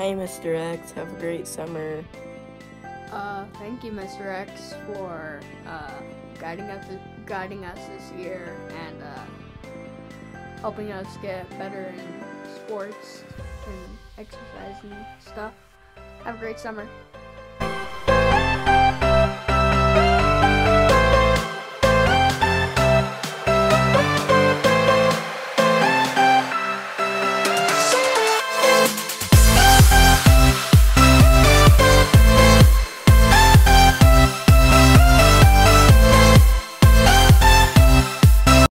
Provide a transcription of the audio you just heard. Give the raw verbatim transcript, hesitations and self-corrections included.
Hey, mister X, have a great summer. Uh, thank you, mister X, for uh, guiding us guiding us this year and uh, helping us get better in sports and exercise and stuff. Have a great summer.